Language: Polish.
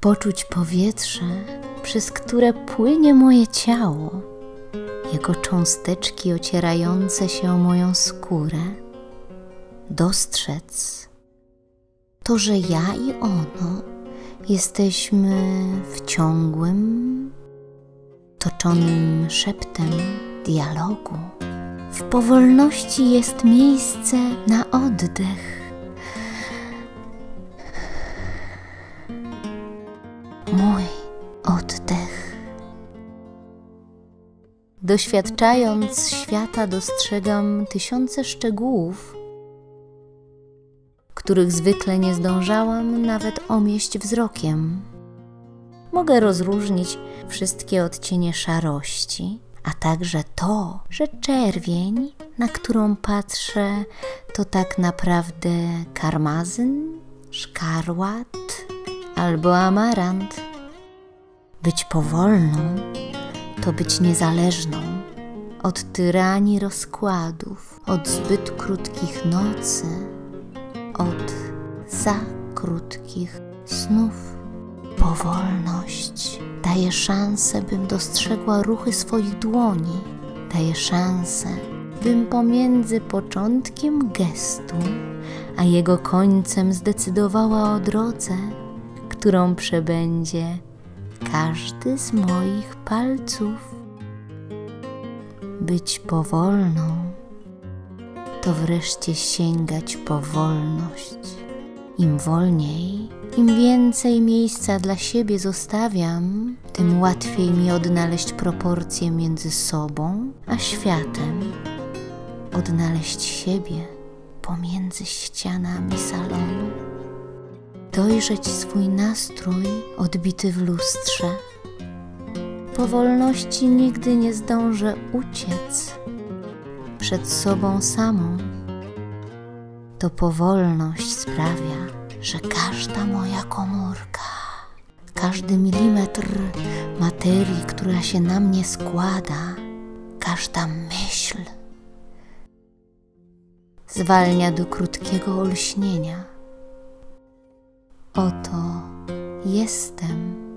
poczuć powietrze, przez które płynie moje ciało, jego cząsteczki ocierające się o moją skórę, dostrzec to, że ja i ono jesteśmy w ciągłym, toczonym szeptem dialogu. W powolności jest miejsce na oddech. Mój oddech. Doświadczając świata, dostrzegam tysiące szczegółów, których zwykle nie zdążałam nawet omieść wzrokiem. Mogę rozróżnić wszystkie odcienie szarości, a także to, że czerwień, na którą patrzę, to tak naprawdę karmazyn, szkarłat albo amarant. Być powolną to być niezależną od tyranii rozkładów, od zbyt krótkich nocy, od za krótkich snów. Powolność daje szansę, bym dostrzegła ruchy swoich dłoni. Daje szansę, bym pomiędzy początkiem gestu a jego końcem zdecydowała o drodze, którą przebędzie każdy z moich palców. Być powolną to wreszcie sięgać po wolność. Im wolniej, im więcej miejsca dla siebie zostawiam, tym łatwiej mi odnaleźć proporcje między sobą a światem. Odnaleźć siebie pomiędzy ścianami salonu. Dojrzeć swój nastrój odbity w lustrze. Powolności nigdy nie zdążę uciec przed sobą samą. To powolność sprawia, że każda moja komórka, każdy milimetr materii, która się na mnie składa, każda myśl zwalnia do krótkiego olśnienia. Oto jestem.